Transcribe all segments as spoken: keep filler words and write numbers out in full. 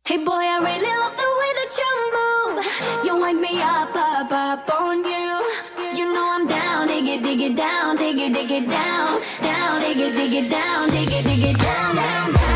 Hey boy, I really love the way that you move. You wake me up, up, up on you. You know I'm down, dig it, dig it down, dig it, dig it down, down, dig it, dig it down, dig it, dig it down, down, down.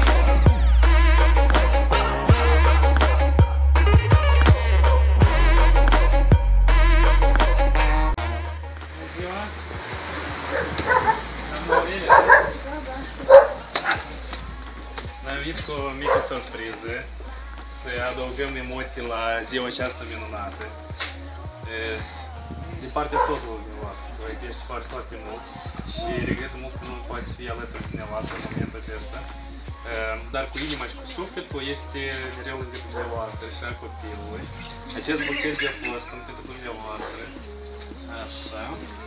Навіть mici surprize, să adăugăm emoții la ziua aceasta minunată. Din partea soțului dumneavoastră, vă iubești foarte, foarte mult și regret mult că nu poate fi alături de dumneavoastră în momentul acesta. Dar cu inima și cu sufletul este mereu lângă dumneavoastră și a copilului. Acest buchet de flori sunt pentru dumneavoastră. Așa.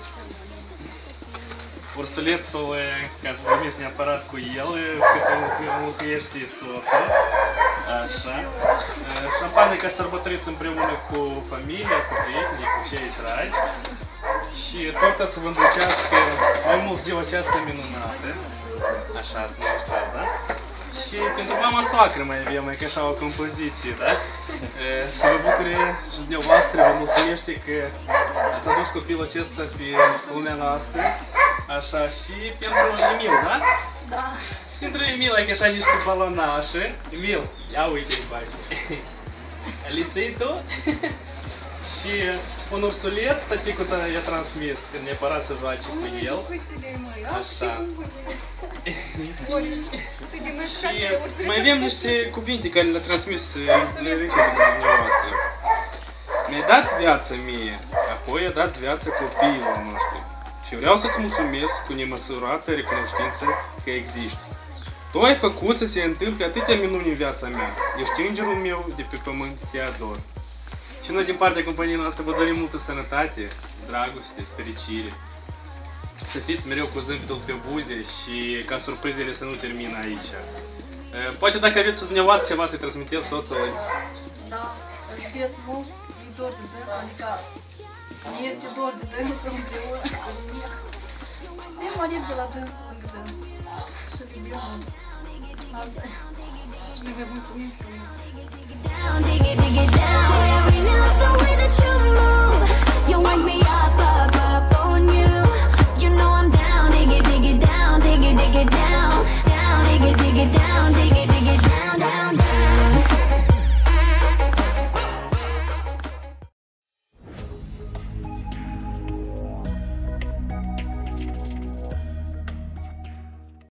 Ursulețul, ca să dormiți neapărat cu el, cât înlocuiește soțul. Așa. Șampanie ca să sărbătoriți împreună cu familia, cu prietenii, cu cei dragi. Și torta să vă îndulcească mai mult ziua aceasta minunată. Așa, să mă mostrați, da? Și pentru mama soacră mai avem, mai ca așa o compoziție, da? Să vă bucure și dumneavoastră, vă mulțumește că ați adus copilul acesta pe lumea noastră. Așa, și pentru Emil, da? Da. Și pentru Emil, ai așa niște balonașe. Emil, ia uite-i pace. Liței tu? Și un ursuleț, tăticul i-a transmis, că neapărat să joace cu el. Așa. Și mai avem niște cuvinte care le-a transmis le dumneavoastră. Mi-ai dat viață mie, apoi a dat viață copiilor noștri. Și vreau să-ți mulțumesc cu nemăsurată recunoștință că existi. Tu ai făcut să se întâmple atâtea minuni în viața mea. Ești îngerul meu de pe pământ, te ador. Și noi din partea companiei noastre vă dorim multă sănătate, dragoste, fericire. Să fiți mereu cu zâmbetul pe buze și ca surprizele să nu termină aici. Poate dacă aveți dumneavoastră ceva să-i transmiteți soțului. Da, îl iubesc mult, e dor de dâns, adică mi este dor de dâns împreună cu mine. Mi-am marit de la dâns lângă dâns și îl iubim mult. Asta e. Și ne vei mulțumim frumos.